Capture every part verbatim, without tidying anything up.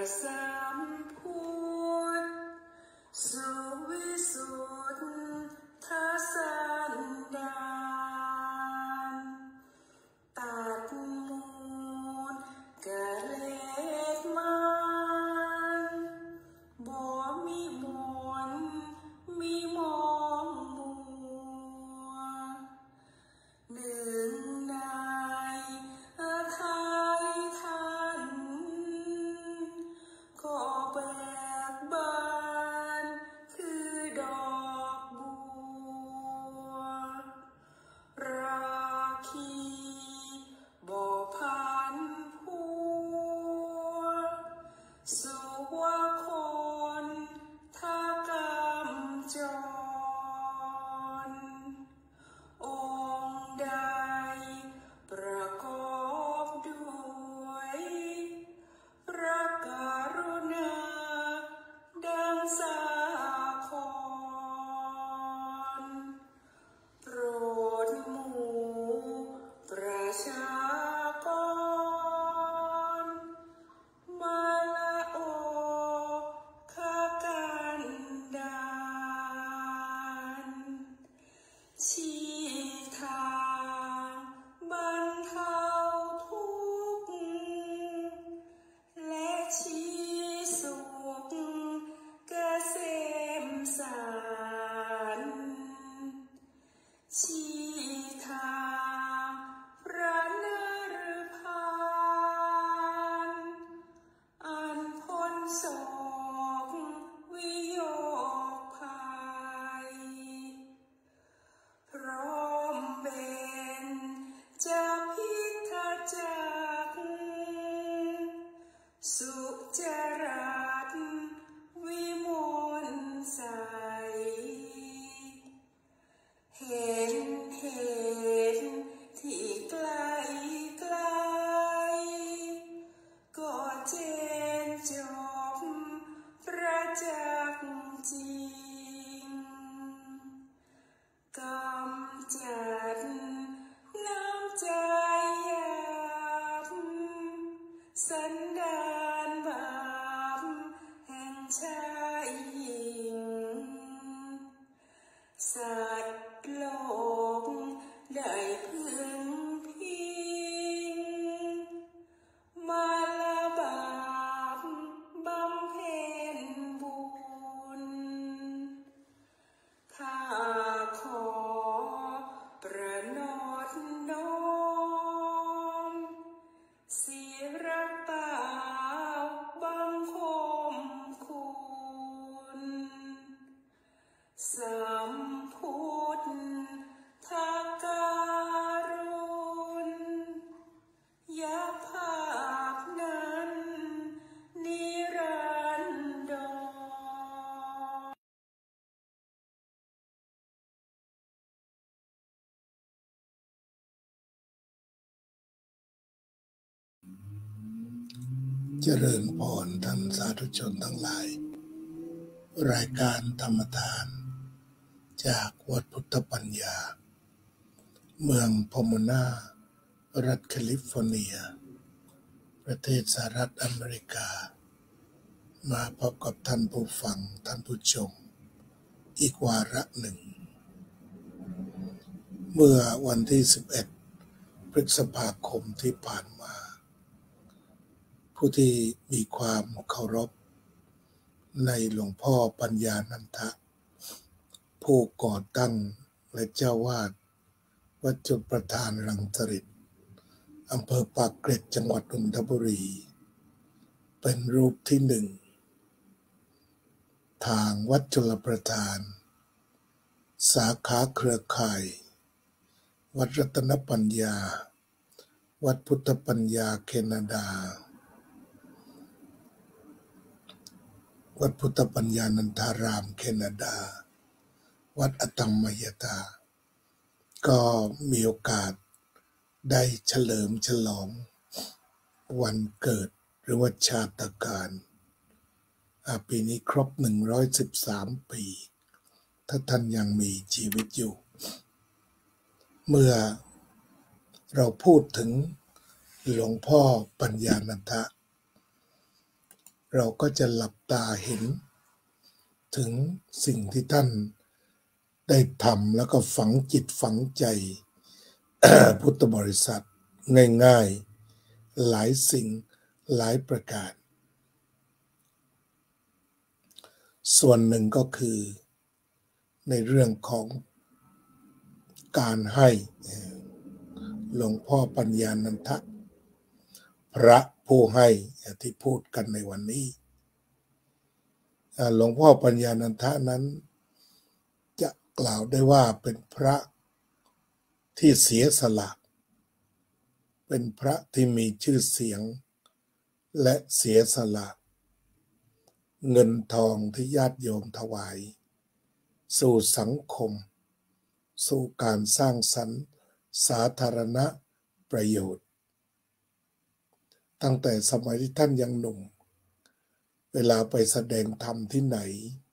สามพุทธสุวิสุทธสันดานตัดมูลกะเลสมันบ่มีมนมีมองมัวหนึ่งในไทยท่านก็แบกบานคือดอกบัวราคีบ่พันผัวสุวาคนทากำจรองค์ใดประกอบด้วยพระกรุณาดังสาครโปรดหมู่ประชากรมาละโอคากันดานชี้ทางบรรเทาทุกข์และชี้สุขเกษมสารชี้ทางพระนรพานอันพ้นโศกวิโยคภัยพร้อมเป็นจะพิทักษ์จักสุจรัตวิมลใสเห็นเหตุที่ไกลไกลก็เจนจบประจักษ์จริงกำจัดน้ำใจหยาบสันดานบาปแห่งชายหญิงสัตว์โลกได้พึงพิงมาละบาปบำเพ็ญบุญข้าขอประนอบน้อมศิระเปล่าบังคมคุณสัมพุทธการุณยภาพนั้นนิรันดรเจริญพรท่านสาธุชนทั้งหลายรายการธรรมทานจากวัดพุทธปัญญาเมืองพอมนารัฐแคลิฟอร์เนียประเทศสหรัฐอเมริกามาพบกับท่านผู้ฟังท่านผู้ชมอีกวาระหนึ่งเมื่อวันที่สิบเอ็ดพฤษภาคมที่ผ่านมาผู้ที่มีความเคารพในหลวงพ่อปัญญานันทะผู้ก่อตั้งและเจ้าวาดวัดจุฬประทานรังสฤษฎ์อำเภอปากเกร็ดจังหวัดนนทบุรีเป็นรูปที่หนึ่งทางวัดจุฬประทานสาขาเครือข่ายวัดรัตนปัญญาวัดพุทธปัญญาแคนาดาวัดพุทธปัญญานันทารามแคนาดาวัดอตมมยตาก็มีโอกาสได้เฉลิมฉลองวันเกิดหรือว่าชาตการปีนี้ครบหนึ่งร้อยสิบสามปีถ้าท่านยังมีชีวิตอยู่ เมื่อเราพูดถึงหลวงพ่อปัญญานันทะเราก็จะหลับตาเห็นถึงสิ่งที่ท่านได้ทำแล้วก็ฝังจิตฝังใจ พุทธบริษัทง่ายๆหลายสิ่งหลายประการส่วนหนึ่งก็คือในเรื่องของการให้หลวงพ่อปัญญานันทะพระผู้ให้ที่พูดกันในวันนี้หลวงพ่อปัญญานันทะนั้นจะกล่าวได้ว่าเป็นพระที่เสียสละเป็นพระที่มีชื่อเสียงและเสียสละเงินทองที่ญาติโยมถวายสู่สังคมสู่การสร้างสรรค์สาธารณประโยชน์ตั้งแต่สมัยที่ท่านยังหนุ่มเวลาไปแสดงธรรมที่ไหน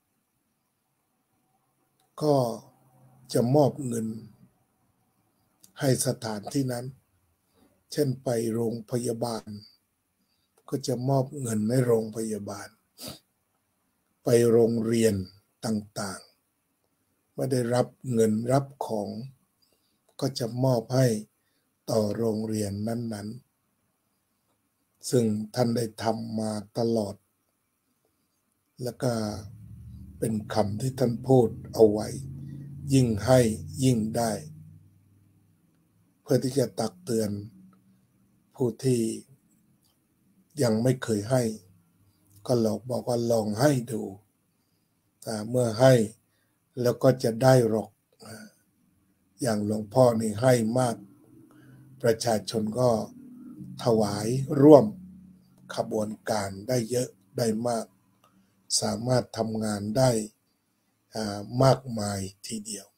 ก็จะมอบเงินให้สถานที่นั้นเช่นไปโรงพยาบาลก็จะมอบเงินให้โรงพยาบาลไปโรงเรียนต่างๆไม่ได้รับเงินรับของก็จะมอบให้ต่อโรงเรียนนั้นๆซึ่งท่านได้ทำมาตลอดแล้วก็เป็นคำที่ท่านพูดเอาไว้ยิ่งให้ยิ่งได้เพื่อที่จะตักเตือนผู้ที่ยังไม่เคยให้ก็ลองบอกว่าลองให้ดูแต่เมื่อให้แล้วก็จะได้หรอกอย่างหลวงพ่อนี่ให้มากประชาชนก็ถวายร่วมขบวนการได้เยอะได้มากสามารถทำงานได้มากมายทีเดียว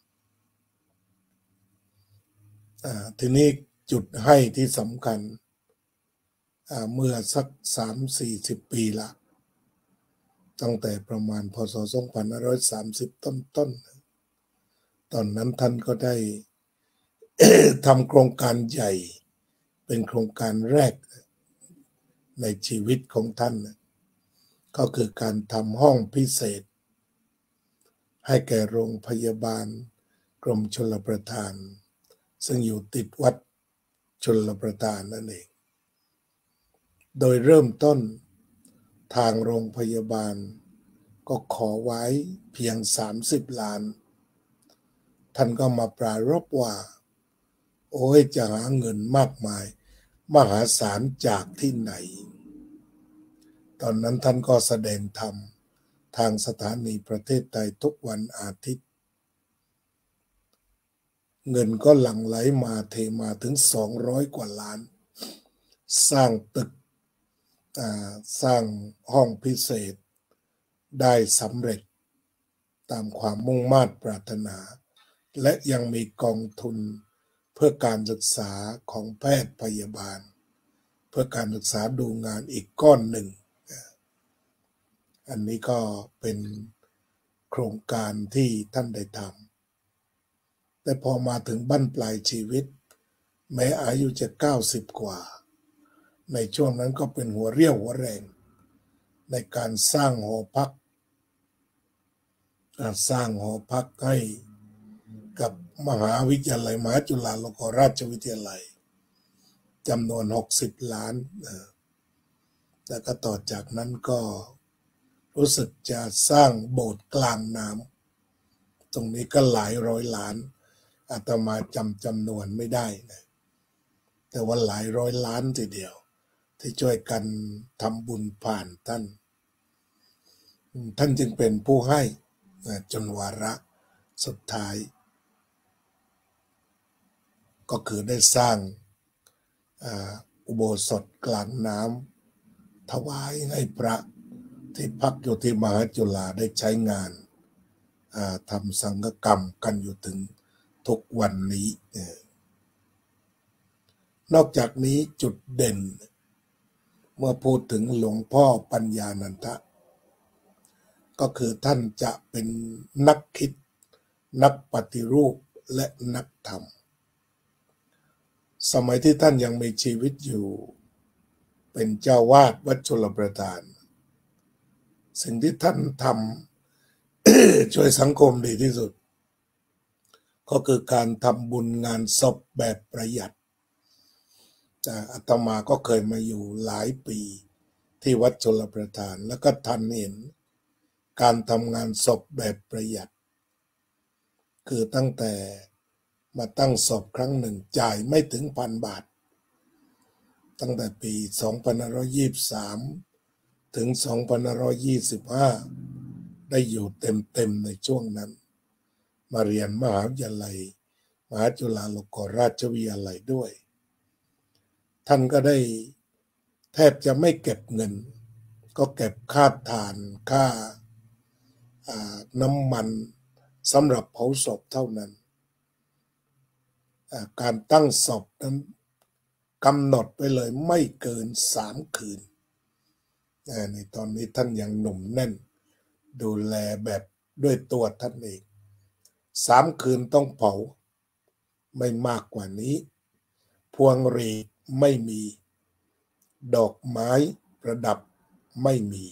ทีนี้จุดให้ที่สำคัญเมื่อสักสามสี่สิบปีละตั้งแต่ประมาณพศสองพันห้าร้อยสามสิบต้นๆตอนนั้นท่านก็ได้ ทำโครงการใหญ่เป็นโครงการแรกในชีวิตของท่านก็คือการทำห้องพิเศษให้แก่โรงพยาบาลกรมชลประทานซึ่งอยู่ติดวัดชลประทานนั่นเองโดยเริ่มต้นทางโรงพยาบาลก็ขอไว้เพียงสามสิบล้านท่านก็มาปรารภว่าโอ้ยจะหาเงินมากมายมหาศาลจากที่ไหนตอนนั้นท่านก็แสดงธรรมทางสถานีประเทศไทยทุกวันอาทิตย์เงินก็หลั่งไหลมาเทมาถึงสองร้อยกว่าล้านสร้างตึกสร้างห้องพิเศษได้สำเร็จตามความมุ่งมา่ปรารถนาและยังมีกองทุนเพื่อการศึกษาของแพทย์พยาบาลเพื่อการศึกษาดูงานอีกก้อนหนึ่งอันนี้ก็เป็นโครงการที่ท่านได้ทำแต่พอมาถึงบั้นปลายชีวิตแม้อายุจะเก้าสิบกว่าในช่วงนั้นก็เป็นหัวเรี่ยวหัวแรงในการสร้างหอพักสร้างหอพักให้กับมหาวิทยาลัยมหาจุฬาลงกรณราชวิทยาลัยจำนวนหกสิบล้านแล้วก็ต่อจากนั้นก็รู้สึกจะสร้างโบสถ์กลางน้ำตรงนี้ก็หลายร้อยล้านอาตมาจำจำนวนไม่ได้นะแต่ว่าหลายร้อยล้านทีเดียวที่ช่วยกันทำบุญผ่านท่านท่านจึงเป็นผู้ให้จนวาระสุดท้ายก็คือได้สร้างอุโบสถกลางน้ำถวายให้พระที่พักอยู่ที่มหาจุฬาได้ใช้งานทำสังฆกรรมกันอยู่ถึงทุกวันนี้นอกจากนี้จุดเด่นเมื่อพูดถึงหลวงพ่อปัญญานันทะก็คือท่านจะเป็นนักคิดนักปฏิรูปและนักธรรมสมัยที่ท่านยังมีชีวิตอยู่เป็นเจ้าวาดวัดชลประทานสิ่งที่ท่านทำ ช่วยสังคมดีที่สุดก็คือการทำบุญงานศพแบบประหยัดอาตมาก็เคยมาอยู่หลายปีที่วัดชลประทานแล้วก็ทันเห็นการทำงานศพแบบประหยัดคือตั้งแต่มาตั้งศพครั้งหนึ่งจ่ายไม่ถึงพันบาทตั้งแต่ปีสองพันห้าร้อยยี่สิบสามถึงสองพันห้าร้อยยี่สิบห้าได้อยู่เต็มๆในช่วงนั้นมาเรียนมหาวิทยาลัยมหาจุฬาลงกรณราชวิทยาลัยด้วยท่านก็ได้แทบจะไม่เก็บเงินก็เก็บค่าถ่านค่าน้ำมันสำหรับเผาศพเท่านั้นการตั้งศพนั้นกำหนดไปเลยไม่เกินสามคืนในตอนนี้ท่านยังหนุ่มแน่นดูแลแบบด้วยตัวท่านเองสามคืนต้องเผาไม่มากกว่านี้พวงหรีดไม่มีดอกไม้ประดับไม่มี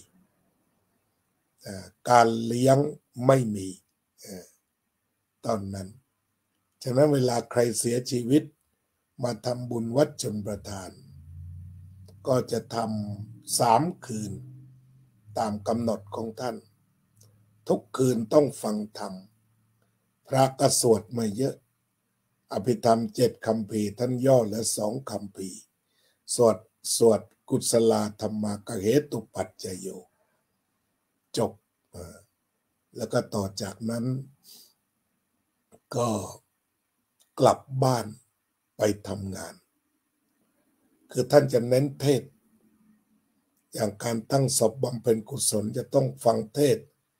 การเลี้ยงไม่มีตอนนั้นฉะนั้นเวลาใครเสียชีวิตมาทำบุญวัดชลประทานก็จะทำสามคืนตามกำหนดของท่านทุกคืนต้องฟังธรรมพระก็สวดมาเยอะอภิธรรมเจ็ดคัมภีร์ท่านย่อเหลือสองคัมภีร์สวดสวดกุศลธรรมกเหตุปัจจโยจบแล้วก็ต่อจากนั้นก็กลับบ้านไปทำงานคือท่านจะเน้นเทศอย่างการตั้งศพบำเพ็ญกุศลจะต้องฟังเทศ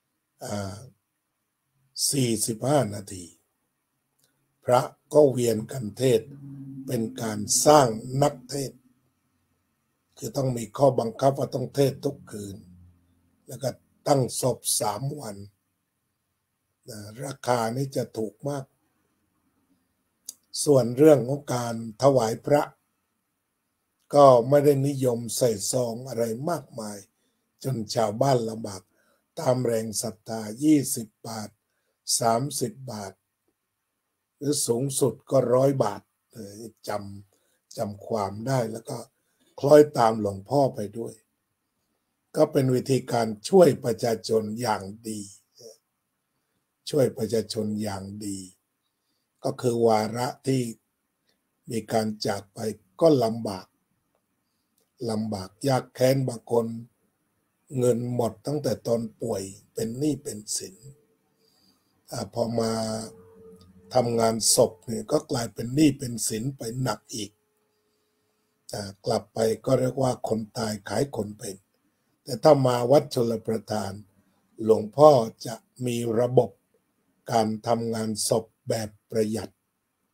สี่สิบห้านาทีพระก็เวียนกันเทศเป็นการสร้างนักเทศคือต้องมีข้อบังคับว่าต้องเทศทุกคืนแล้วก็ตั้งศพสามวันราคานี้จะถูกมากส่วนเรื่องของการถวายพระก็ไม่ได้นิยมใส่ซองอะไรมากมายจนชาวบ้านลำบากตามแรงศรัทธายี่สิบบาทสามสิบบาทหรือสูงสุดก็ร้อยบาทจำจำความได้แล้วก็คล้อยตามหลวงพ่อไปด้วยก็เป็นวิธีการช่วยประชาชนอย่างดีช่วยประชาชนอย่างดีก็คือวาระที่มีการจากไปก็ลำบากลำบากยากแค้นบางคนเงินหมดตั้งแต่ตอนป่วยเป็นหนี้เป็นสินพอมาทำงานศพเนี่ยก็กลายเป็นหนี้เป็นสินไปหนักอีกกลับไปก็เรียกว่าคนตายขายคนเป็นแต่ถ้ามาวัดชลประทานหลวงพ่อจะมีระบบการทำงานศพแบบประหยัด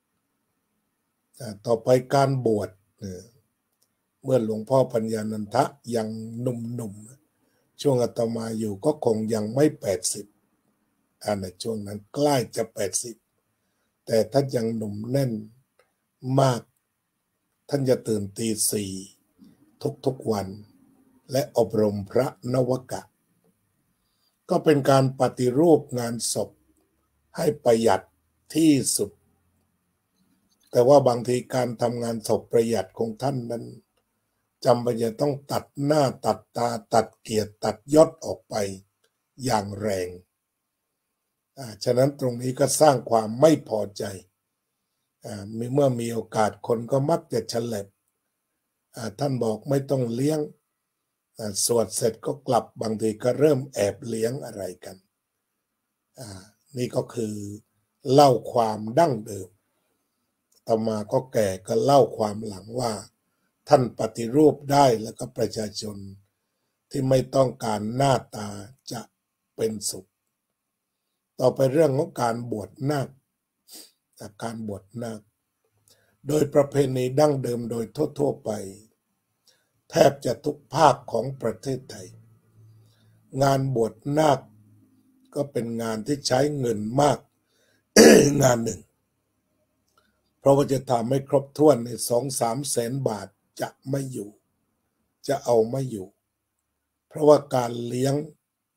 ต่อไปการบวชเมื่อหลวงพ่อปัญญานันทะยังหนุ่มๆช่วงอาตมาอยู่ก็คงยังไม่แปดสิบอันในช่วงนั้นใกล้จะแปดสิบแต่ท่านยังหนุ่มแน่นมากท่านจะตื่นตีสี่ทุกๆวันและอบรมพระนวกะก็เป็นการปฏิรูปงานศพให้ประหยัดที่สุดแต่ว่าบางทีการทำงานศพประหยัดของท่านนั้นจำเป็นจะต้องตัดหน้าตัดตาตัดเกียรติตัดยศออกไปอย่างแรงฉะนั้นตรงนี้ก็สร้างความไม่พอใจเมื่อมีโอกาสคนก็มักจะเฉลบท่านบอกไม่ต้องเลี้ยงสวดเสร็จก็กลับบางทีก็เริ่มแอบเลี้ยงอะไรกันนี่ก็คือเล่าความดั้งเดิมต่อมาก็แก่ก็เล่าความหลังว่าท่านปฏิรูปได้แล้วก็ประชาชนที่ไม่ต้องการหน้าตาจะเป็นสุขต่อไปเรื่องของการบวชนาคการบวชนาคโดยประเพณีดั้งเดิมโดยทั่วๆไปแทบจะทุกภาคของประเทศไทยงานบวชนาคก็เป็นงานที่ใช้เงินมาก งานหนึ่งเพราะว่าจะทำให้ครบถ้วนในสองสามแสนบาทจะไม่อยู่จะเอาไม่อยู่เพราะว่าการเลี้ยง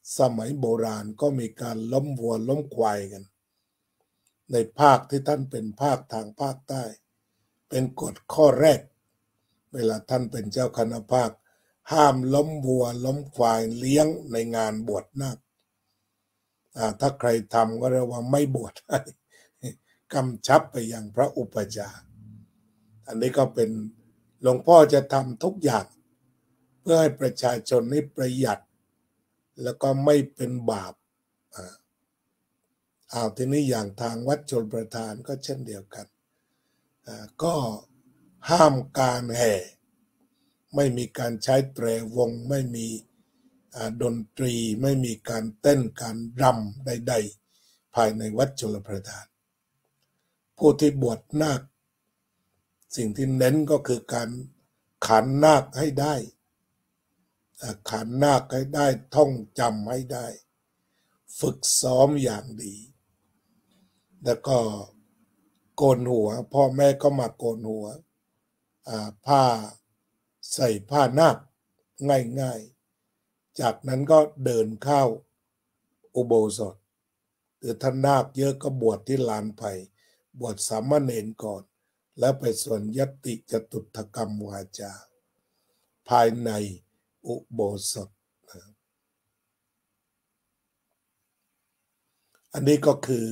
สมัยโบราณก็มีการล้มวัวล้มควายกันในภาคที่ท่านเป็นภาคทางภาคใต้เป็นกฎข้อแรกเวลาท่านเป็นเจ้าคณะภาคห้ามล้มวัวล้มควายเลี้ยงในงานบวชนาคถ้าใครทำก็เรียกว่าไม่บวชให้กำชับไปยังพระอุปชาอันนี้ก็เป็นหลวงพ่อจะทำทุกอย่างเพื่อให้ประชาชนนี้ประหยัดแล้วก็ไม่เป็นบาปอ่าเอาทีนี้อย่างทางวัดชลประทานก็เช่นเดียวกันอ่าก็ห้ามการแห่ไม่มีการใช้แตรวงไม่มีดนตรีไม่มีการเต้นการรำใดๆภายในวัดชลประทานผู้ที่บวชนาคสิ่งที่เน้นก็คือการขานนาคให้ได้ขานนาคให้ได้ท่องจำให้ได้ฝึกซ้อมอย่างดีแล้วก็โกนหัวพ่อแม่ก็มาโกนหัวผ้าใส่ผ้านาคง่ายๆจากนั้นก็เดินเข้าอุโบสถหรือท่านนาคเยอะก็บวชที่ลานไผ่บวชสามเณรก่อนแล้วไปส่วนยติจตุตถกรรมวาจาภายในอุโบสถอันนี้ก็คือ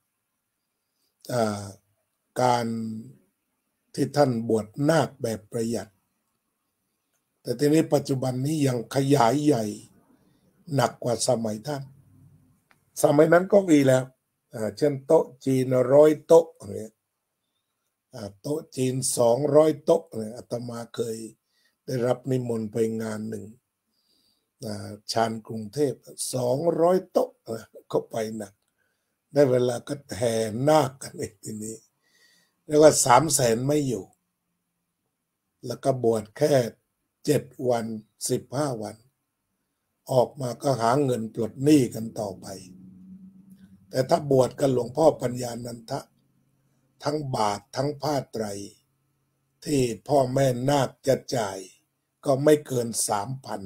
การที่ท่านบวชนาคแบบประหยัดแต่ทีนี้ปัจจุบันนี้ยังขยายใหญ่หนักกว่าสมัยท่านสมัยนั้นก็มีแล้วเช่นโต๊ะจีนร้อยโต๊ะเนี่ยโต๊ะจีนสองร้อยโต๊ะเนี่ยอาตมาเคยได้รับนิมนต์ไปงานหนึ่งชานกรุงเทพสองร้อยโต๊ะก็ไปหนักได้เวลาก็แห่นาคกันอีกทีนี้เรียกว่าสามแสนไม่อยู่แล้วก็บวชแค่เจ็ดวันสิบห้าวันออกมาก็หาเงินปลดหนี้กันต่อไปแต่ถ้าบวชกับหลวงพ่อปัญญานันทะทั้งบาททั้งผ้าไตรที่พ่อแม่นาคจะจ่ายก็ไม่เกินสามพัน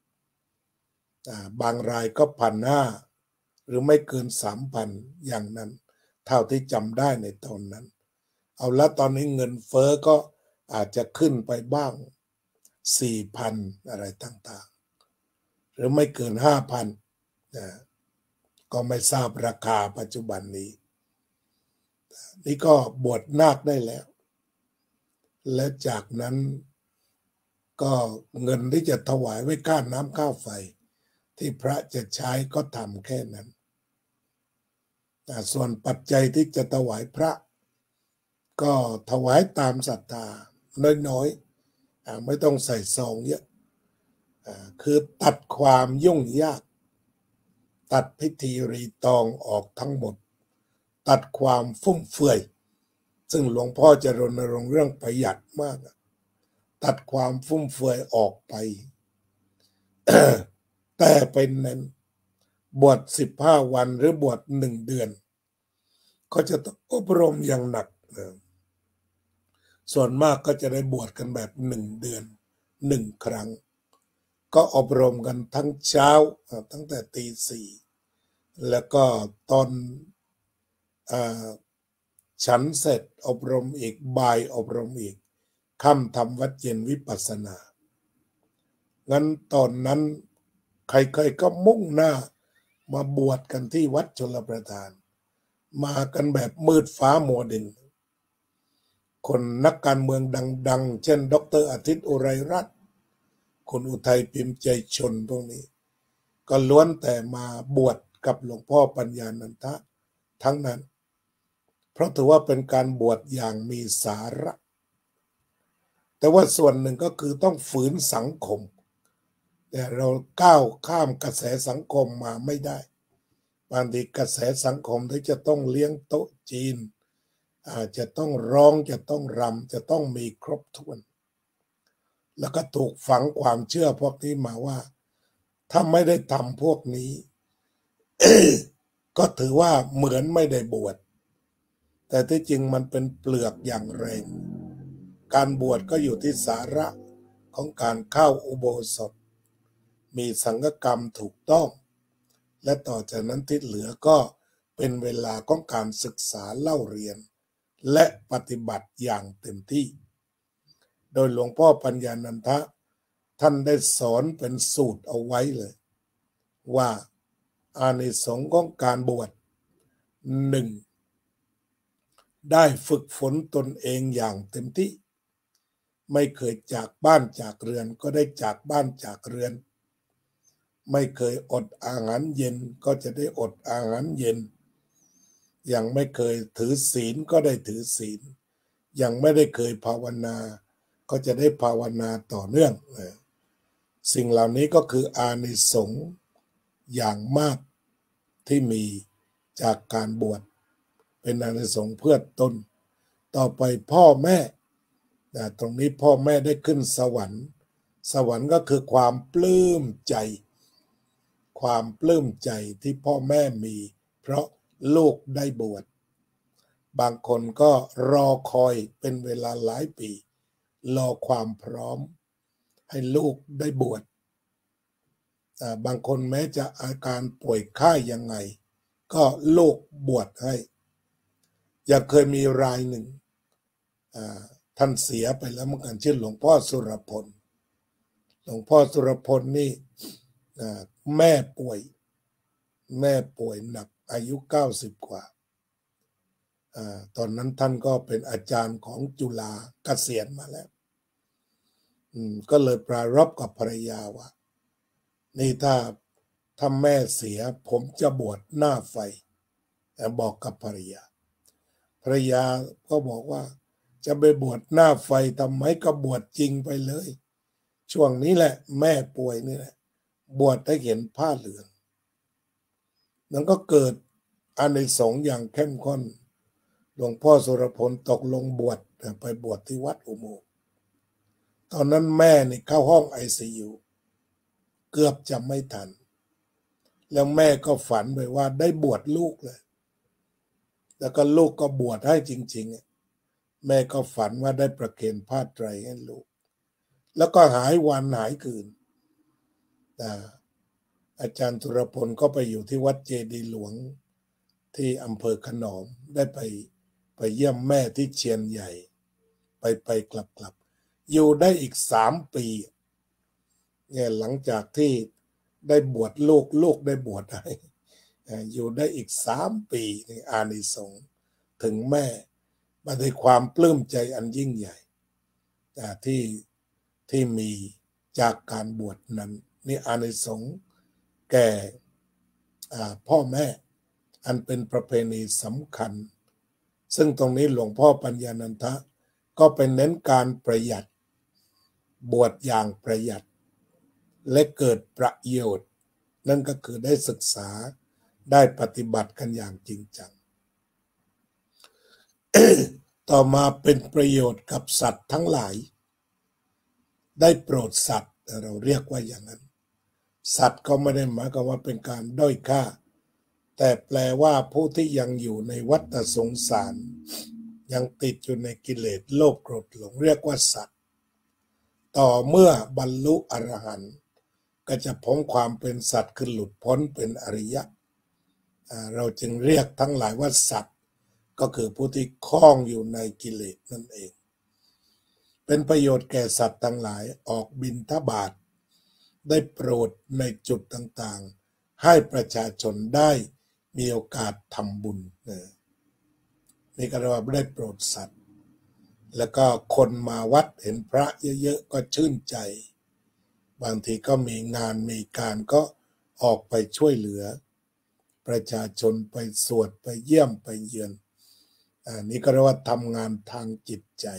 บางรายก็พันห้าหรือไม่เกินสามพันอย่างนั้นเท่าที่จำได้ในตอนนั้นเอาละตอนนี้เงินเฟ้อก็อาจจะขึ้นไปบ้างสี่พันอะไรต่างๆหรือไม่เกินห้าพันนะก็ไม่ทราบราคาปัจจุบันนี้นี่ก็บวชนาคได้แล้วและจากนั้นก็เงินที่จะถวายไว้ค่าน้ำค่าไฟที่พระจะใช้ก็ทำแค่นั้นส่วนปัจจัยที่จะถวายพระก็ถวายตามศรัทธาน้อยๆไม่ต้องใส่ซองเยอะคือตัดความยุ่งยากตัดพิธีรีตองออกทั้งหมดตัดความฟุ่มเฟือยซึ่งหลวงพ่อจะรณรงค์เรื่องประหยัดมากตัดความฟุ่มเฟือยออกไป แต่เป็นนั้นบวชสิบห้าวันหรือบวชหนึ่งเดือนก็จะต้องอบรมอย่างหนักส่วนมากก็จะได้บวชกันแบบหนึ่งเดือนหนึ่งครั้งก็อบรมกันทั้งเช้าตั้งแต่ตีสี่แล้วก็ตอนฉันเสร็จอบรมอีกบ่ายอบรมอีกค่ำทำวัดเย็นวิปัสสนางั้นตอนนั้นใครๆก็มุ่งหน้ามาบวชกันที่วัดชลประทานมากันแบบมืดฟ้ามัวดินคนนักการเมืองดังๆเช่นดร.อาทิตย์อุไรรัตน์คุณอุทัยพิมพ์ใจชนพวกนี้ก็ล้วนแต่มาบวชกับหลวงพ่อปัญญานันทะทั้งนั้นเพราะถือว่าเป็นการบวชอย่างมีสาระแต่ว่าส่วนหนึ่งก็คือต้องฝืนสังคมแต่เราก้าวข้ามกระแสสังคมมาไม่ได้บางทีกระแสสังคมที่จะต้องเลี้ยงโต๊ะจีนอาจจะต้องร้องจะต้องรำจะต้องมีครบถ้วนแล้วก็ถูกฝังความเชื่อพวกนี้มาว่าถ้าไม่ได้ทำพวกนี้ ก็ถือว่าเหมือนไม่ได้บวชแต่ที่จริงมันเป็นเปลือกอย่างแรงการบวชก็อยู่ที่สาระของการเข้าอุโบสถมีสังฆกรรมถูกต้องและต่อจากนั้นที่เหลือก็เป็นเวลาของการศึกษาเล่าเรียนและปฏิบัติอย่างเต็มที่โดยหลวงพ่อปัญญานันทะท่านได้สอนเป็นสูตรเอาไว้เลยว่าอานิสงส์ของการบวชหนึ่งได้ฝึกฝนตนเองอย่างเต็มที่ไม่เคยจากบ้านจากเรือนก็ได้จากบ้านจากเรือนไม่เคยอดอาหารเย็นก็จะได้อดอาหารเย็นยังไม่เคยถือศีลก็ได้ถือศีลยังไม่ได้เคยภาวนาก็จะได้ภาวนาต่อเนื่องสิ่งเหล่านี้ก็คืออานิสงส์อย่างมากที่มีจากการบวชเป็นอานิสงส์เพื่อตนต่อไปพ่อแม่ตรงนี้พ่อแม่ได้ขึ้นสวรรค์สวรรค์ก็คือความปลื้มใจความปลื้มใจที่พ่อแม่มีเพราะลูกได้บวชบางคนก็รอคอยเป็นเวลาหลายปีรอความพร้อมให้ลูกได้บวชบางคนแม้จะอาการป่วยไข้ยังไงก็ลูกบวชให้อย่างเคยมีรายหนึ่งท่านเสียไปแล้วเหมือนกันชื่อหลวงพ่อสุรพลหลวงพ่อสุรพลนี่แม่ป่วยแม่ป่วยหนักอายุเก้าสิบกว่าตอนนั้นท่านก็เป็นอาจารย์ของจุฬาเกษียณมาแล้วก็เลยปรารภกับภรรยาว่านี่ถ้าถ้าแม่เสียผมจะบวชหน้าไฟบอกกับภรรยาภรรยาก็บอกว่าจะไปบวชหน้าไฟทำไมก็บวชจริงไปเลยช่วงนี้แหละแม่ป่วยนี่แหละบวชได้เห็นผ้าเหลืองนั้นก็เกิดอานิสงส์อย่างเข้มข้นหลวงพ่อสุรพลตกลงบวชไปบวชที่วัดอุโมงค์ตอนนั้นแม่นี่เข้าห้องไอซียูเกือบจะไม่ทันแล้วแม่ก็ฝันไปว่าได้บวชลูกเลยแล้วก็ลูกก็บวชให้จริงๆแม่ก็ฝันว่าได้ประเคนผ้าไตรให้ลูกแล้วก็หายวันหายคืนอาจารย์ธุรพลก็ไปอยู่ที่วัดเจดีย์หลวงที่อำเภอขนอมได้ไปไปเยี่ยมแม่ที่เชียนใหญ่ไปไปกลับกลับอยู่ได้อีกสามปีเนี่ยหลังจากที่ได้บวชลูกลูกได้บวชให้อยู่ได้อีกสามปีในอานิสงส์ถึงแม่มาด้วยความปลื้มใจอันยิ่งใหญ่ที่ที่มีจากการบวชนั้นนี่อานิสงส์แก่พ่อแม่อันเป็นประเพณีสำคัญซึ่งตรงนี้หลวงพ่อปัญญานันทะก็เป็นเน้นการประหยัดบวชอย่างประหยัดและเกิดประโยชน์นั่นก็คือได้ศึกษาได้ปฏิบัติกันอย่างจริงจัง ต่อมาเป็นประโยชน์กับสัตว์ทั้งหลายได้โปรดสัตว์เราเรียกว่าอย่างนั้นสัตว์ก็ไม่ได้หมายความว่าเป็นการด้อยค่าแต่แปลว่าผู้ที่ยังอยู่ในวัฏสงสารยังติดอยู่ในกิเลสโลภโกรธหลงเรียกว่าสัตว์ต่อเมื่อบรรลุอรหันต์ก็จะพ้นความเป็นสัตว์คือหลุดพ้นเป็นอริยะเราจึงเรียกทั้งหลายว่าสัตว์ก็คือผู้ที่คล้องอยู่ในกิเลสนั่นเองเป็นประโยชน์แก่สัตว์ทั้งหลายออกบิณฑบาตได้โปรดในจุดต่างๆให้ประชาชนได้มีโอกาสทำบุญนี่ก็เรียกว่าได้โปรดสัตว์แล้วก็คนมาวัดเห็นพระเยอะๆก็ชื่นใจบางทีก็มีงานมีการก็ออกไปช่วยเหลือประชาชนไปสวดไปเยี่ยมไปเยือนอันนี้ก็เรียกว่าทำงานทางจิตใจ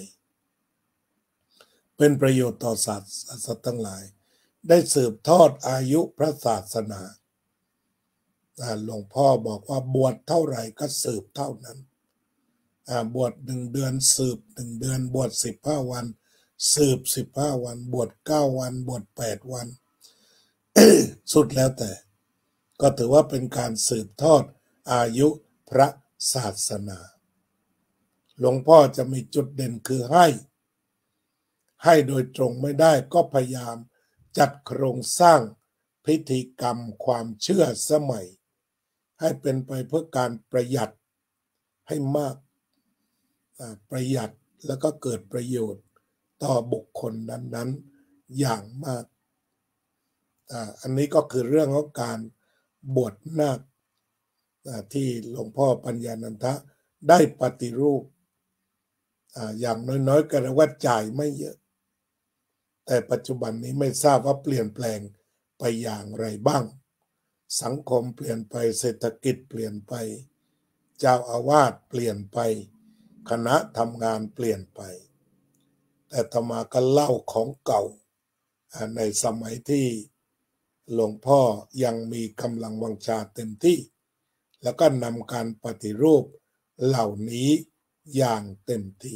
เป็นประโยชน์ต่อสัตว์สัตว์ทั้งหลายได้สืบทอดอายุพระศาสนาหลวงพ่อบอกว่าบวชเท่าไหร่ก็สืบเท่านั้นบวชหนึ่งเดือนสืบหนึ่งเดือนบวชสิบห้าวันสืบสิบห้าวันบวชเก้าวันบวชแปดวัน สุดแล้วแต่ก็ถือว่าเป็นการสืบทอดอายุพระศาสนาหลวงพ่อจะมีจุดเด่นคือให้ให้โดยตรงไม่ได้ก็พยายามจัดโครงสร้างพิธีกรรมความเชื่อสมัยให้เป็นไปเพื่อการประหยัดให้มากประหยัดแล้วก็เกิดประโยชน์ต่อบุคคลนั้นๆอย่างมากอันนี้ก็คือเรื่องของการบวชนาคที่หลวงพ่อปัญญานันทะได้ปฏิรูปอย่างน้อยๆก็เรียกว่าจ่ายไม่เยอะแต่ปัจจุบันนี้ไม่ทราบว่าเปลี่ยนแปลงไปอย่างไรบ้างสังคมเปลี่ยนไปเศรษฐกิจเปลี่ยนไปเจ้าอาวาสเปลี่ยนไปคณะทำงานเปลี่ยนไปแต่อาตมาก็เล่าของเก่าในสมัยที่หลวงพ่อยังมีกำลังวังชาเต็มที่แล้วก็นำการปฏิรูปเหล่านี้อย่างเต็มที่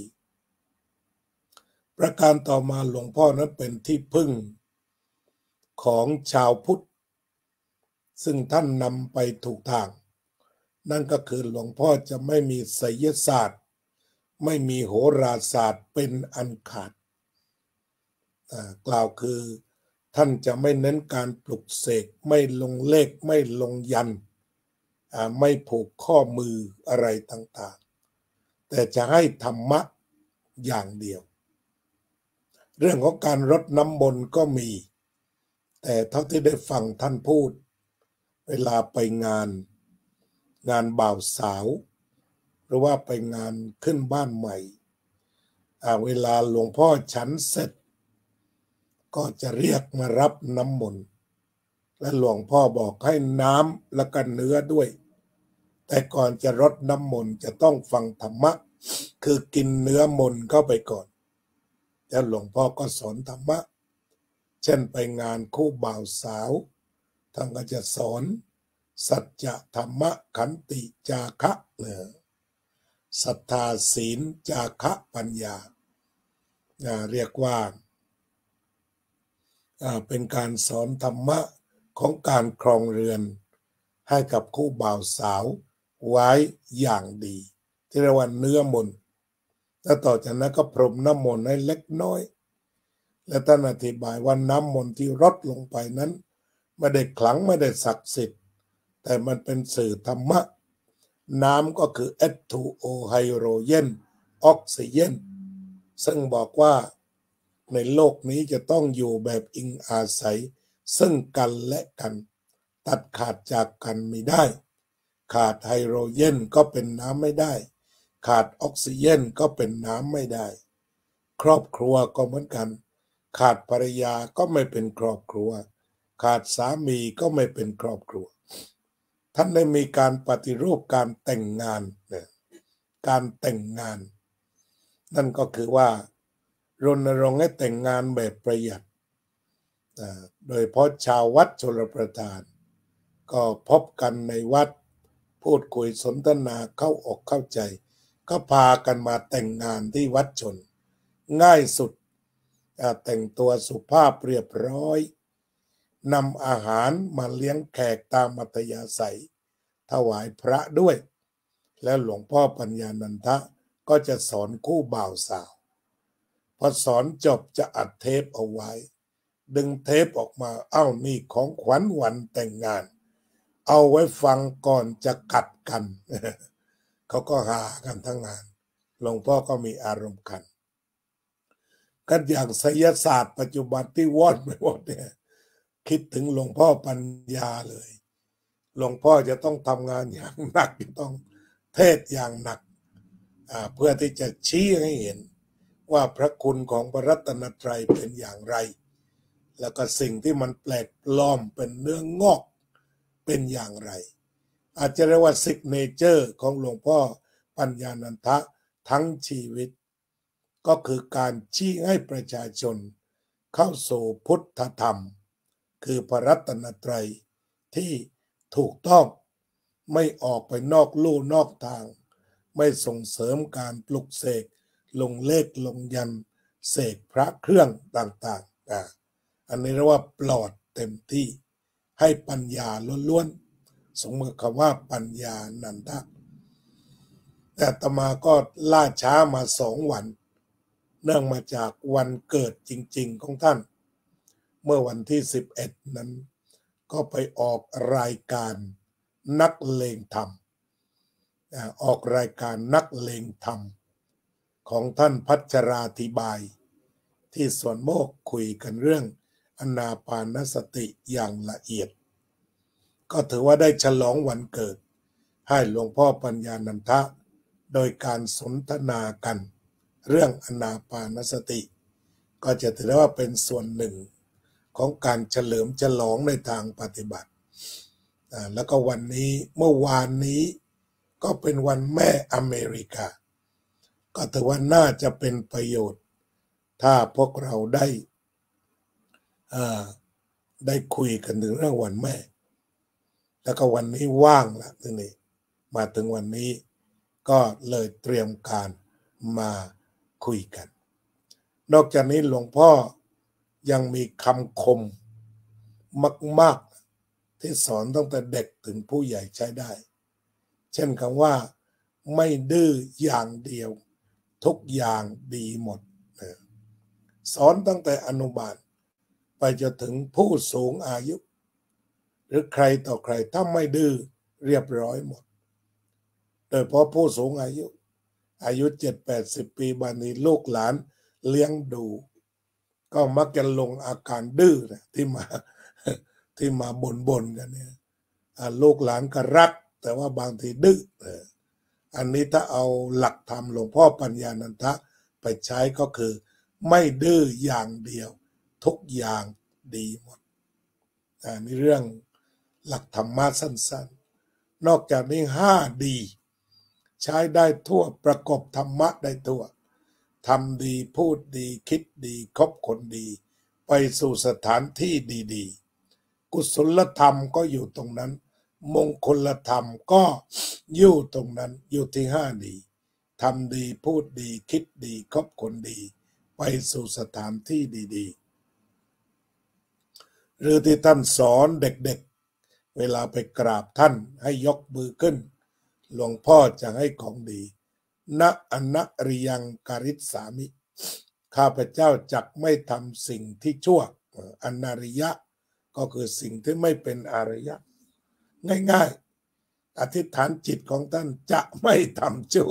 ประการต่อมาหลวงพ่อนั้นเป็นที่พึ่งของชาวพุทธซึ่งท่านนำไปถูกทางนั่นก็คือหลวงพ่อจะไม่มีไสยศาสตร์ไม่มีโหราศาสตร์เป็นอันขาดกล่าวคือท่านจะไม่เน้นการปลุกเสกไม่ลงเลขไม่ลงยันไม่ผูกข้อมืออะไรต่างๆแต่จะให้ธรรมะอย่างเดียวเรื่องของการรดน้ำมนต์ก็มีแต่เท่าที่ได้ฟังท่านพูดเวลาไปงานงานบ่าวสาวหรือว่าไปงานขึ้นบ้านใหม่เวลาหลวงพ่อฉันเสร็จก็จะเรียกมารับน้ำมนต์และหลวงพ่อบอกให้น้ำและก็เนื้อด้วยแต่ก่อนจะรดน้ำมนต์จะต้องฟังธรรมะคือกินเนื้อมนต์เข้าไปก่อนแล้วหลวงพ่อก็สอนธรรมะเช่นไปงานคู่บ่าวสาวท่านก็จะสอนสัจจะธรรมะขันติจาคะเนี่ยศรัทธาศีลจาคะปัญญาเรียกว่าเป็นการสอนธรรมะของการครองเรือนให้กับคู่บ่าวสาวไว้อย่างดีที่เรียกว่าเนื้อมนต์แล้วต่อจากนั้นก็พรมน้ำมนต์ให้เล็กน้อยและท่านอธิบายว่าน้ำมนต์ที่รดลงไปนั้นไม่ได้ขลังไม่ได้ศักดิ์สิทธิ์แต่มันเป็นสื่อธรรมะน้ำก็คือ เอช ทู โอ ไฮโดรเจนออกซิเจนซึ่งบอกว่าในโลกนี้จะต้องอยู่แบบอิงอาศัยซึ่งกันและกันตัดขาดจากกันไม่ได้ขาดไฮโดรเจนก็เป็นน้ำไม่ได้ขาดออกซิเจนก็เป็นน้ำไม่ได้ครอบครัวก็เหมือนกันขาดภรรยาก็ไม่เป็นครอบครัวขาดสามีก็ไม่เป็นครอบครัวท่านได้มีการปฏิรูปการแต่งงานเนี่ยการแต่งงานนั่นก็คือว่ารณรงค์ให้แต่งงานแบบประหยัดโดยเพราะชาววัดชลประทานก็พบกันในวัดพูดคุยสนทนาเข้าอกเข้าใจก็พากันมาแต่งงานที่วัดชนง่ายสุดแต่งตัวสุภาพเรียบร้อยนำอาหารมาเลี้ยงแขกตามอัธยาศัยถวายพระด้วยแล้วหลวงพ่อปัญญานันทะก็จะสอนคู่บ่าวสาวพอสอนจบจะอัดเทปเอาไว้ดึงเทปออกมาเอ้านี่ของขวัญวันแต่งงานเอาไว้ฟังก่อนจะกัดกัน เขาก็หากันทั้งงานหลวงพ่อก็มีอารมณ์ขันกันอย่างไสยศาสตร์ปัจจุบันที่วอดไปหมดเนี่ยคิดถึงหลวงพ่อปัญญาเลยหลวงพ่อจะต้องทำงานอย่างหนักจะต้องเทศอย่างหนักเพื่อที่จะชี้ให้เห็นว่าพระคุณของพระรัตนตรัยเป็นอย่างไรแล้วก็สิ่งที่มันแปลกปลอมเป็นเนื้องอกเป็นอย่างไรอาจจะเรียกว่าซิกเนเจอร์ของหลวงพ่อปัญญานันทะทั้งชีวิตก็คือการชี้ให้ประชาชนเข้าสู่พุทธธรรมคือพระรัตนตรัยที่ถูกต้องไม่ออกไปนอกลู่นอกทางไม่ส่งเสริมการปลุกเสกลงเลขลงยันเสกพระเครื่องต่างๆอ่ะอันนี้เรียกว่าปลอดเต็มที่ให้ปัญญาล้วนๆสมมติคำว่าปัญญานันทะแต่อาตมาก็ล่าช้ามาสองวันเนื่องมาจากวันเกิดจริงๆของท่านเมื่อวันที่สิบเอ็ดนั้นก็ไปออกรายการนักเลงธรรมออกรายการนักเลงธรรมของท่านพัชราธิบายที่สวนโมกคุยกันเรื่องอานาปานสติอย่างละเอียดก็ถือว่าได้ฉลองวันเกิดให้หลวงพ่อปัญญานันทะโดยการสนทนากันเรื่องอานาปานสติก็จะถือว่าเป็นส่วนหนึ่งของการเฉลิมฉลองในทางปฏิบัติแล้วก็วันนี้เมื่อวานนี้ก็เป็นวันแม่อเมริกาก็ถือว่าน่าจะเป็นประโยชน์ถ้าพวกเราได้ได้คุยกันถึงเรื่องวันแม่แล้วก็วันนี้ว่างละทีนี้มาถึงวันนี้ก็เลยเตรียมการมาคุยกันนอกจากนี้หลวงพ่อยังมีคำคมมากๆที่สอนตั้งแต่เด็กถึงผู้ใหญ่ใช้ได้เช่นคำว่าไม่ดื้ออย่างเดียวทุกอย่างดีหมดสอนตั้งแต่อนุบาลไปจนถึงผู้สูงอายุหรือใครต่อใครถ้าไม่ดื้อเรียบร้อยหมดโดยเฉพาะผู้สูงอายุอายุเจ็ดแปดสิบปีบางทีลูกหลานเลี้ยงดูก็มักจะลงอาการดื้อนะที่มาที่มาบ่นๆกันเนี่ยลูกหลานก็รักแต่ว่าบางทีดื้ออันนี้ถ้าเอาหลักธรรมหลวงพ่อปัญญานันทะไปใช้ก็คือไม่ดื้ออย่างเดียวทุกอย่างดีหมดอันนี้เรื่องหลักธรรมะสั้นๆนอกจากนี้ห้าดีใช้ได้ทั่วประกอบธรรมะได้ทั่วทำดีพูดดีคิดดีคบคนดีไปสู่สถานที่ดีๆกุศลธรรมก็อยู่ตรงนั้นมงคลธรรมก็อยู่ตรงนั้นอยู่ที่ห้าดีทำดีพูดดีคิดดีคบคนดีไปสู่สถานที่ดีๆหรือที่ท่านสอนเด็กๆเวลาไปกราบท่านให้ยกมือขึ้นหลวงพ่อจะให้ของดีนะอนะริยังการิสามิข้าพเจ้าจักไม่ทำสิ่งที่ชั่วอนาริยะก็คือสิ่งที่ไม่เป็นอริยะง่ายๆอธิษฐานจิตของท่านจะไม่ทำชั่ว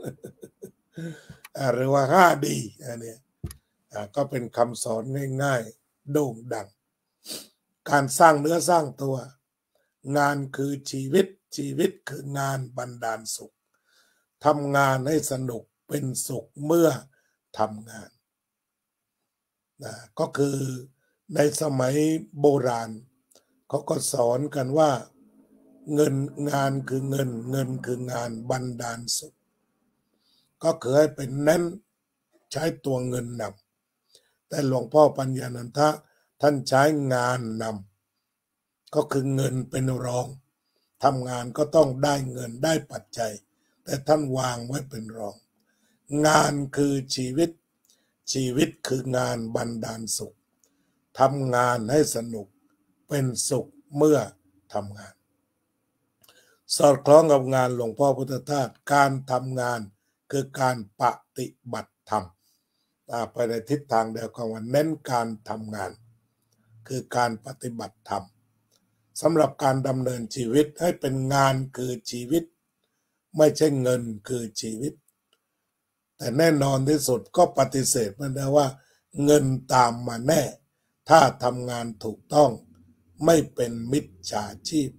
หรือว่าห้าดีอันนี้ก็เป็นคำสอนง่ายๆโด่งดังการสร้างเนื้อสร้างตัวงานคือชีวิตชีวิตคืองานบันดาลสุขทำงานให้สนุกเป็นสุขเมื่อทำงานนะก็คือในสมัยโบราณเขาก็สอนกันว่าเงินงานคือเงินเงินคืองานบันดาลสุขก็คือให้เป็นเน้นใช้ตัวเงินนำแต่หลวงพ่อปัญญานันทะท่านใช้งานนำก็คือเงินเป็นรองทำงานก็ต้องได้เงินได้ปัจจัยแต่ท่านวางไว้เป็นรองงานคือชีวิตชีวิตคืองานบันดาลสุขทำงานให้สนุกเป็นสุขเมื่อทำงานสอดคล้องกับงานหลวงพ่อพุทธทาสการทำงานคือการปฏิบัติธรรมไปในทิศทางเดียวกันว่าเน้นการทำงานคือการปฏิบัติธรรมสำหรับการดำเนินชีวิตให้เป็นงานคือชีวิตไม่ใช่เงินคือชีวิตแต่แน่นอนที่สุดก็ปฏิเสธไม่ได้ว่าเงินตามมาแน่ถ้าทำงานถูกต้องไม่เป็นมิจฉาชีพ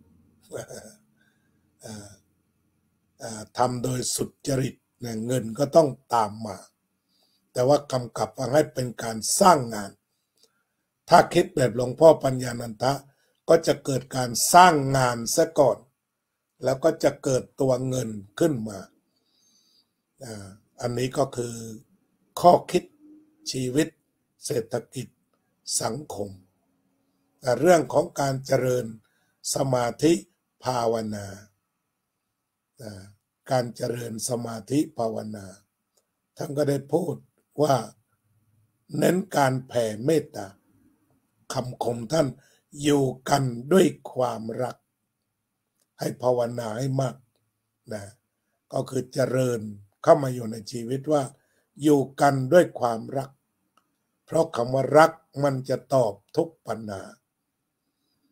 ทำโดยสุจริตเงินก็ต้องตามมาแต่ว่ากำกับว่าให้เป็นการสร้างงานถ้าคิดแบบหลวงพ่อปัญญานันทะก็จะเกิดการสร้างงานซะก่อนแล้วก็จะเกิดตัวเงินขึ้นมาอันนี้ก็คือข้อคิดชีวิตเศรษฐกิจสังคมเรื่องของการเจริญสมาธิภาวนาการเจริญสมาธิภาวนาท่านก็ได้พูดว่าเน้นการแผ่เมตตาคำคมท่านอยู่กันด้วยความรักให้ภาวนาให้มากนะก็คือเจริญเข้ามาอยู่ในชีวิตว่าอยู่กันด้วยความรักเพราะคำว่ารักมันจะตอบทุกปัญหา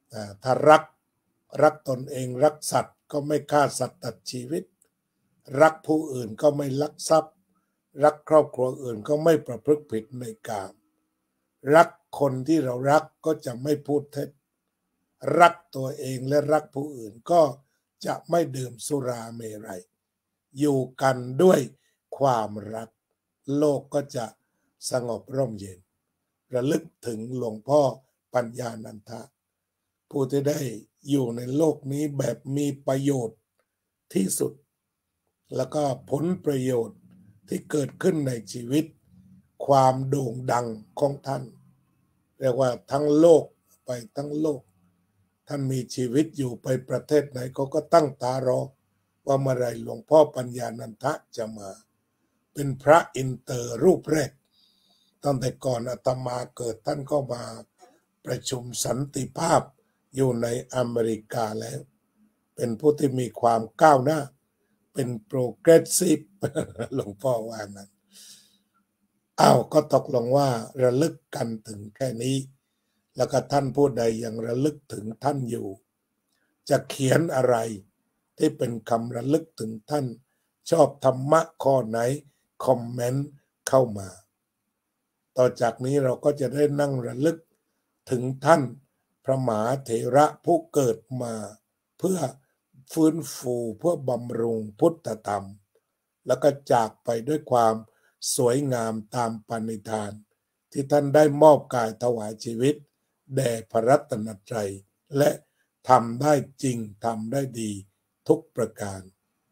ถ้ารักรักตนเองรักสัตว์ก็ไม่ฆ่าสัตว์ตัดชีวิตรักผู้อื่นก็ไม่ลักทรัพย์รักครอบครัวอื่นก็ไม่ประพฤติผิดในกามรักคนที่เรารักก็จะไม่พูดเท็จรักตัวเองและรักผู้อื่นก็จะไม่ดื่มสุราเมรัยอยู่กันด้วยความรักโลกก็จะสงบร่มเย็นระลึกถึงหลวงพ่อปัญญานันทะผู้ที่ได้อยู่ในโลกนี้แบบมีประโยชน์ที่สุดแล้วก็ผลประโยชน์ที่เกิดขึ้นในชีวิตความโด่งดังของท่านเรียกว่าทั้งโลกไปทั้งโลกท่านมีชีวิตอยู่ไปประเทศไหนเขาก็ตั้งตารอว่าเมื่อไรหลวงพ่อปัญญานันทะจะมาเป็นพระอินเตอร์รูปแรกตั้งแต่ก่อนอาตมาเกิดท่านก็มาประชุมสันติภาพอยู่ในอเมริกาแล้วเป็นผู้ที่มีความก้าวหน้าเป็นโปรเกรสซีฟหลวงพ่อว่านั้นอ้าวก็ตกลงว่าระลึกกันถึงแค่นี้แล้วก็ท่านผู้ใดยังระลึกถึงท่านอยู่จะเขียนอะไรที่เป็นคำระลึกถึงท่านชอบธรรมะข้อไหนคอมเมนต์เข้ามาต่อจากนี้เราก็จะได้นั่งระลึกถึงท่านพระมหาเถระผู้เกิดมาเพื่อฟื้นฟูเพื่อบำรุงพุทธธรรมแล้วก็จากไปด้วยความสวยงามตามปณิธานที่ท่านได้มอบกายถวายชีวิตแด่พระรัตนตรัยและทำได้จริงทำได้ดีทุกประการ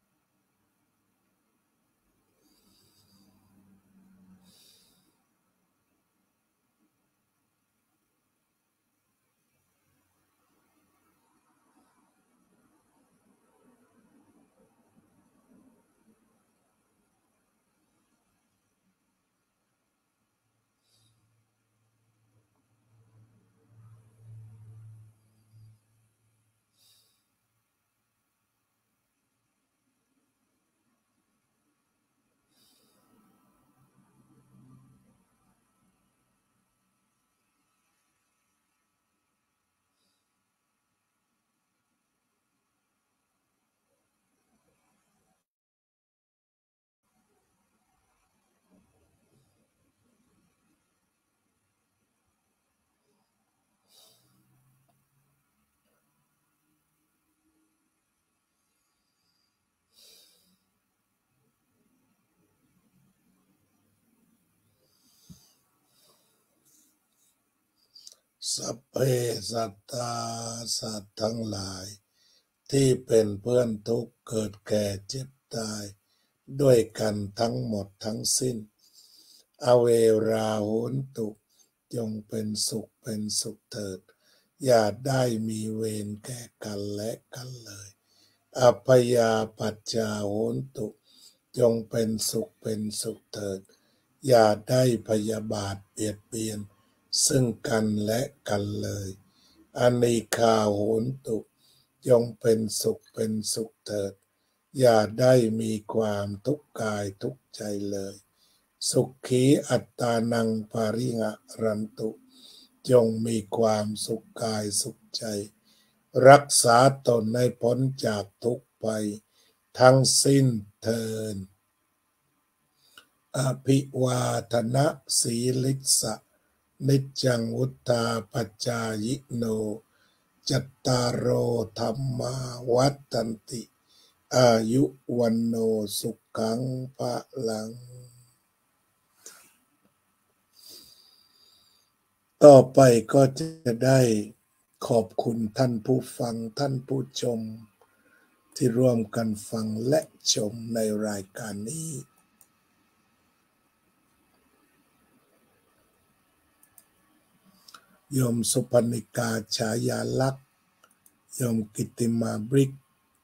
สัพเพสัตตาสัตว์ทั้งหลายที่เป็นเพื่อนทุกข์เกิดแก่เจ็บตายด้วยกันทั้งหมดทั้งสิ้นอเวราโหนตุจงเป็นสุขเป็นสุขเถิดอย่าได้มีเวรแก่กันและกันเลยอัพยาปัจจาโหนตุจงเป็นสุขเป็นสุขเถิดอย่าได้พยาบาทเบียดเบียนซึ่งกันและกันเลยอนิคาโหนตุจงเป็นสุขเป็นสุขเถิดอย่าได้มีความทุกข์กายทุกข์ใจเลยสุขีอัตตานังปาริหะรันตุจงมีความสุขกายสุขใจรักษาตนให้พ้นจากทุกข์ไปทั้งสิ้นเทินอภิวาทนะสีลิสะนิจจังวุธาปัจจายิโนจัตตารโอธรรมาวัฏันติอายุวันโนสุขังภะลังต่อไปก็จะได้ขอบคุณท่านผู้ฟังท่านผู้ชมที่ร่วมกันฟังและชมในรายการนี้โยมสุพรรณิกาฉายาลักษณ์โยมกิตติมาบริก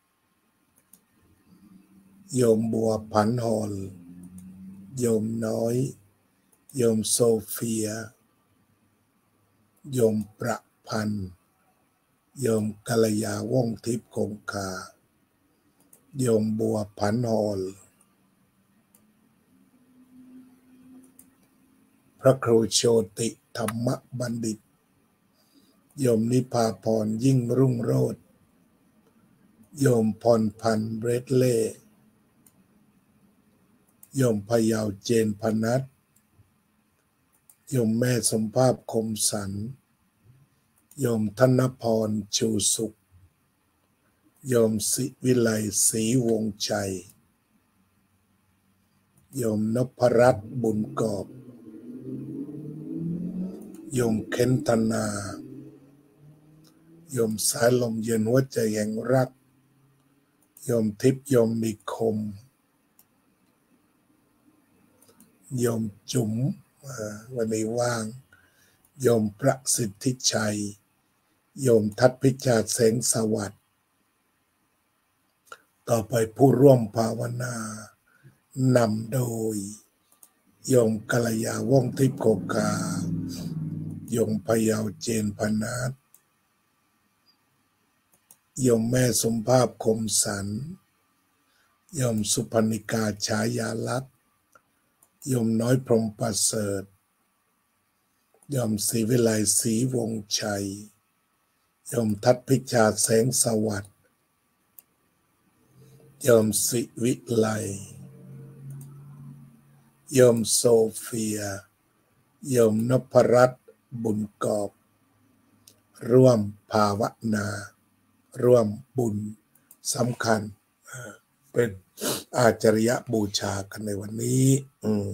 โยมบัวผันหอลโยมน้อยโยมโซเฟียโยมประพันธ์โยมกัลยาวงศ์ทิพย์คงคาโยมบัวผันหอลพระครูโชติธรรมบัณฑิตโยมนิพาพรยิ่งรุ่งโรจน์โยมพรพันธ์เรดเล่โยมพยาวเจนพนัทโยมแม่สมภาพคมสันโยมธนพรชูสุขโยมศิวิไลศรีวงใจโยมนพรัตน์บุญกอบโยมเข็นธนาโยมสายลมเย็นหัวใจแห่งรักโยมทิพย์โยมมีคมโยมจุ๋มวันนี้ว่างโยมประสิทธิชัยโยมทัศพิจารแสงสวัสดิ์ต่อไปผู้ร่วมภาวนานำโดยโยมกัลยาว่องทิพย์โกกาโยมพยาวเจนพนาทโยมแม่สมภาพคมสันโยมสุพรรณิกาฉายาลักษณ์โยมน้อยพรหมประเสริฐโยมศรีวิไลศรีวงชัยโยมทัศพิจารแสงสวัสดิ์โยมศิวิไลโยมโซเฟียโยมนพรัตน์บุญกอบร่วมภาวนาร่วมบุญสำคัญเป็นอาจริยบูชากันในวันนี้อืม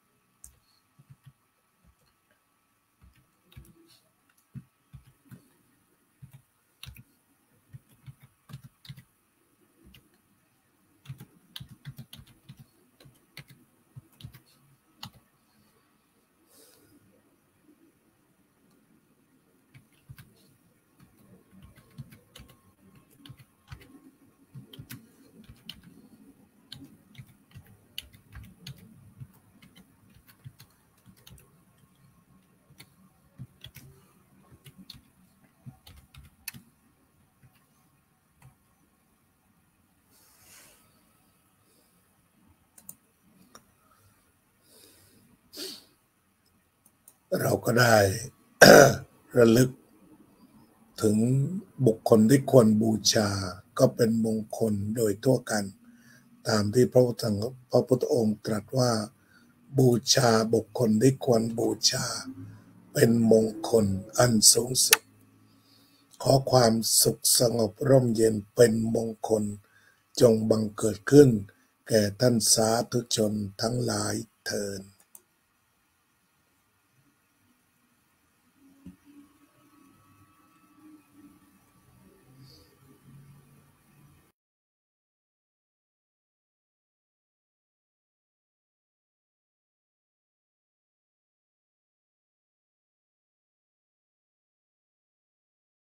เราก็ได้ ระลึกถึงบุคคลที่ควรบูชาก็เป็นมงคลโดยทั่วกันตามที่พระพุทธพระพุทธองค์ตรัสว่าบูชาบุคคลที่ควรบูชาเป็นมงคลอันสูงสุดขอความสุขสงบร่มเย็นเป็นมงคลจงบังเกิดขึ้นแก่ท่านสาธุชนทั้งหลายเทอญ